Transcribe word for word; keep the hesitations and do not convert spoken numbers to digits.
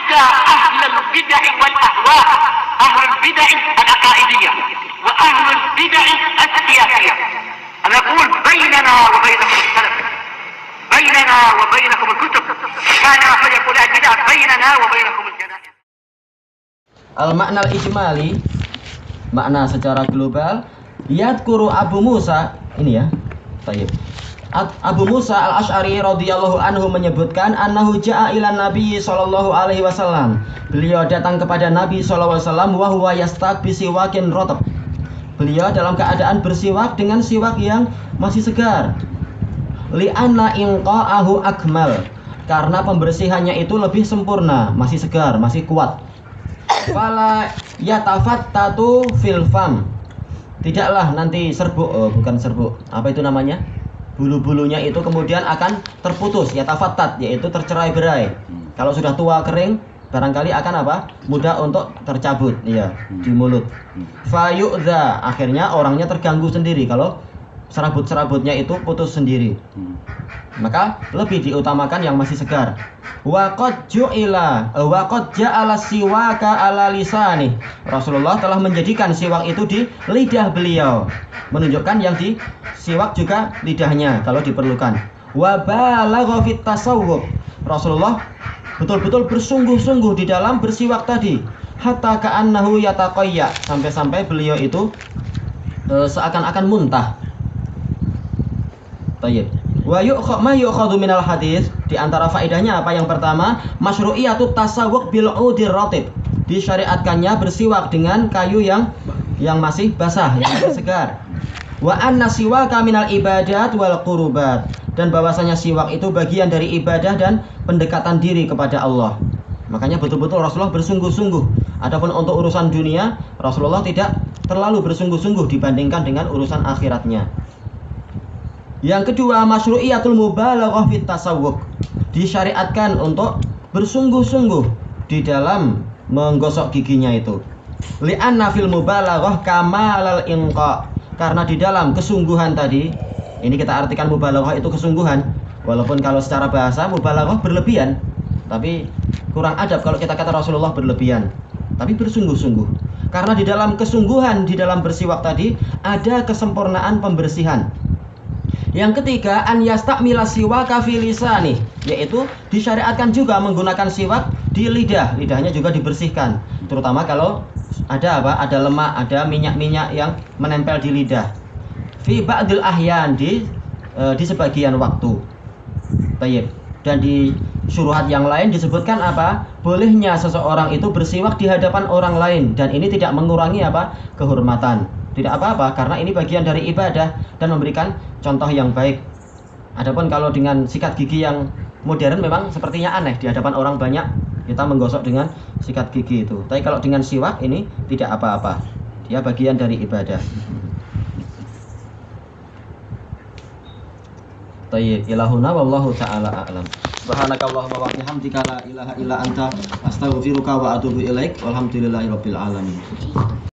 حتى أهل البدع والأهواء، أهل البدع العقائدية وأهل البدع السياسية. أنا أقول بيننا وبينكم السلف، بيننا وبينكم الكتب، كان فيقول البدع بيننا وبينكم الجنائز. Al-makna al-ijmali, makna secara global. Yadkuru Abu Musa, ini ya. Baik. Abu Musa al-Ash'ari radhiyallahu anhu menyebutkan annahu ja'a ila Nabi sallallahu alaihi wasallam. Beliau datang kepada Nabi sallallahu alaihi wasallam wa huwa yastaq bi siwakin rotab. Beliau dalam keadaan bersiwak dengan siwak yang masih segar. Li'anna inqa'ahu akmal, karena pembersihannya itu lebih sempurna, masih segar, masih kuat. Fala yatafattatu fil fam. Tidaklah nanti serbuk, oh, bukan serbuk, apa itu namanya? Bulu-bulunya itu kemudian akan terputus, yatafattat, yaitu tercerai-berai. Hmm. Kalau sudah tua kering, barangkali akan apa? Mudah untuk tercabut, ya, hmm. di mulut. Hmm. Fayu'dza, akhirnya orangnya terganggu sendiri kalau serabut-serabutnya itu putus sendiri. Hmm. Maka lebih diutamakan yang masih segar. Wa qad ju'ila wa qad ja'ala siwaka ala lisani. Rasulullah telah menjadikan siwak itu di lidah beliau, menunjukkan yang di siwak juga lidahnya kalau diperlukan. Wa balagha fit tasawwub. Rasulullah betul-betul bersungguh-sungguh di dalam bersiwak tadi, hatta ka'annahu yataqayya, sampai-sampai beliau itu e, seakan-akan muntah. Tayyib. Wa yu'kha ma yu'khadhu minal hadis, di antara faedahnya apa? Yang pertama, masyru'iyatut tasawwuk bil udir ratib. Disyariatkannya bersiwak dengan kayu yang yang masih basah, yang masih segar. Wa anna siwaka minal ibadat wal qurubat, dan bahwasanya siwak itu bagian dari ibadah dan pendekatan diri kepada Allah. Makanya betul-betul Rasulullah bersungguh-sungguh. Adapun untuk urusan dunia, Rasulullah tidak terlalu bersungguh-sungguh dibandingkan dengan urusan akhiratnya. Yang kedua, masyru'iyatul mubalaghah fit tasawwuk. Disyariatkan untuk bersungguh-sungguh di dalam menggosok giginya itu. Li'anna fil mubalaghah kamalal inqa. Karena di dalam kesungguhan tadi, ini kita artikan mubalaghah itu kesungguhan. Walaupun kalau secara bahasa mubalaghah berlebihan, tapi kurang adab kalau kita kata Rasulullah berlebihan. Tapi bersungguh-sungguh. Karena di dalam kesungguhan, di dalam bersiwak tadi, ada kesempurnaan pembersihan. Yang ketiga, an yastakmila siwaka fi lisani, yaitu disyariatkan juga menggunakan siwak di lidah. Lidahnya juga dibersihkan, terutama kalau ada apa? Ada lemak, ada minyak-minyak yang menempel di lidah. Fi ba'dil ahyan, di e, di sebagian waktu. Baik. Dan di syuruhat yang lain disebutkan apa? Bolehnya seseorang itu bersiwak di hadapan orang lain, dan ini tidak mengurangi apa? Kehormatan. Tidak apa-apa, karena ini bagian dari ibadah dan memberikan contoh yang baik. Adapun kalau dengan sikat gigi yang modern memang sepertinya aneh di hadapan orang banyak kita menggosok dengan sikat gigi itu. Tapi kalau dengan siwak ini tidak apa-apa. Dia bagian dari ibadah. Tayyib, ilahuna wallahu ta'ala a'lam. Subhanakallahumma wa bihamdika la ilaha illa anta astaghfiruka wa atubu ilaik. Walhamdulillahirabbil alamin.